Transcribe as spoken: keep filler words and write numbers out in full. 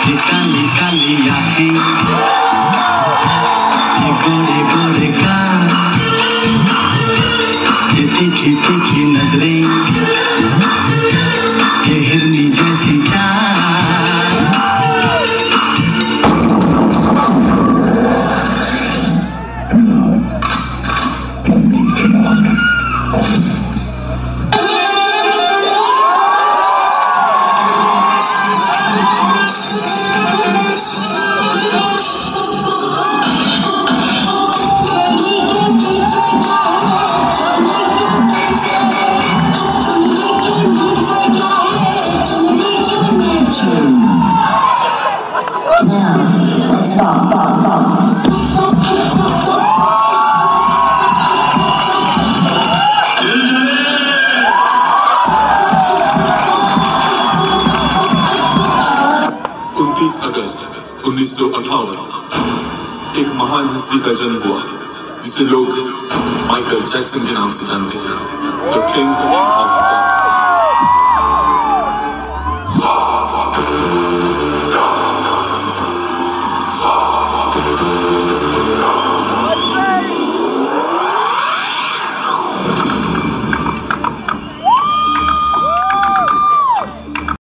ये काली काली आँखें, ये गोरे गोरे गाल, ये तीखी तीखी नजरें, ये हिरनी जैसी चाल। उनतीस अगस्त उन्नीस सौ अठावन एक महान हस्ती का जन्म हुआ जिसे लोग माइकल जैक्सन के नाम से जानते हैं, the king of pop. Thank you.